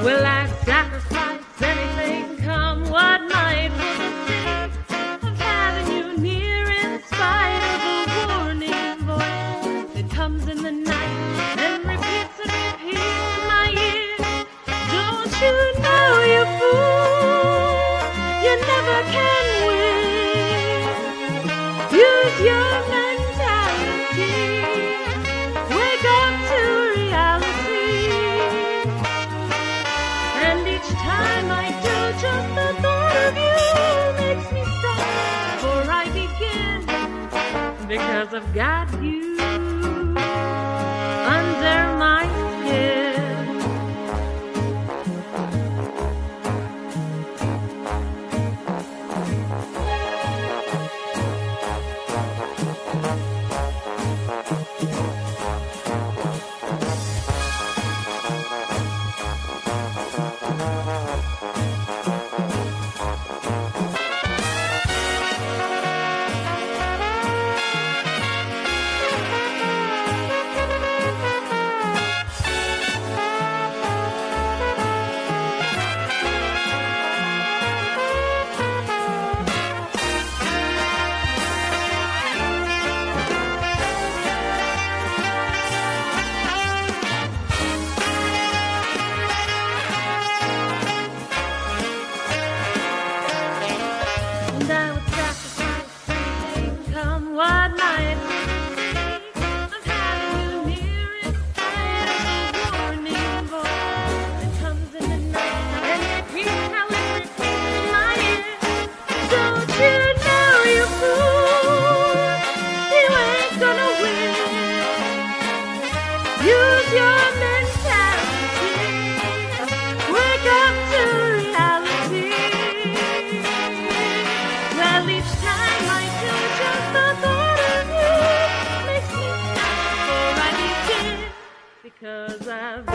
Will I sacrifice anything, come what might, for the sake of having you near, in spite of the warning voice that comes in the night and repeats in my ear? Don't you know, you fool, you never can win. Use your mentality, wake up to reality. And each time I do, just the thought of you makes me stop before I begin, because I've got you under my skin. Use your mentality, wake up to reality. Well, each time I do, just the thought of you makes me stop before I begin, because I've